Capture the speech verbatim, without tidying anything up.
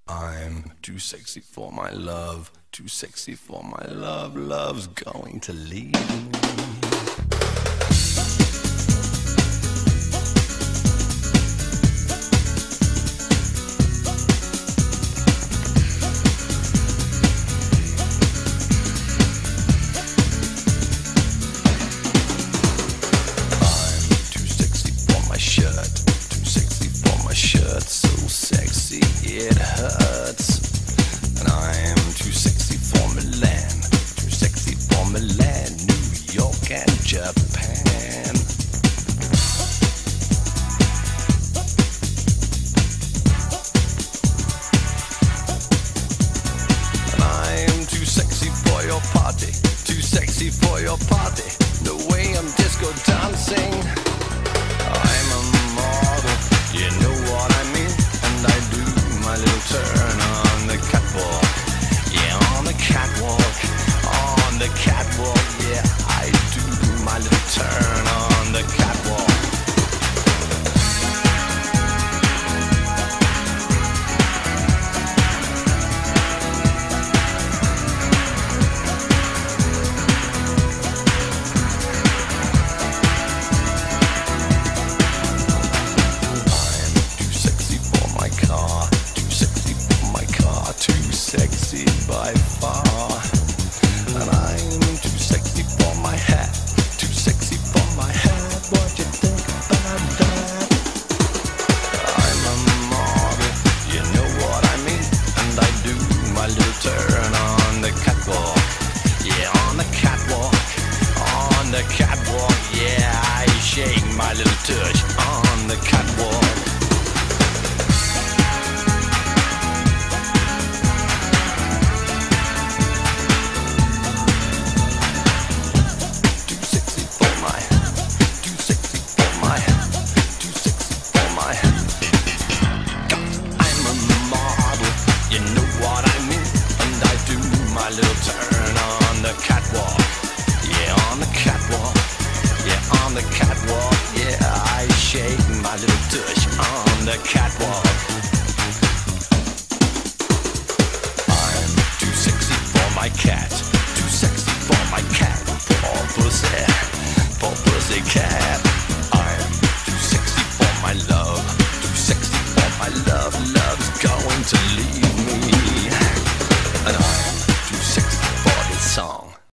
I'm too sexy for my love, too sexy for my love, love's going to leave me. So sexy it hurts, and I am too sexy for Milan, too sexy for Milan, New York and Japan. And I am too sexy for your party, too sexy for your party, the way I'm disco dancing. I'm a model, you know what I mean, and I do my little turn on the catwalk. Yeah, on the catwalk, on the catwalk. Yeah, I do my little turn on the catwalk. Sexy by far, and I'm too sexy for my hat, too sexy for my hat. What you think about that? I'm a model, you know what I mean, and I do my little turn on the catwalk. Yeah, on the catwalk, on the catwalk. Yeah, I shake my little touch on the catwalk. My little turn on the catwalk. Yeah, on the catwalk. Yeah, on the catwalk. Yeah, I shake my little touch on the catwalk.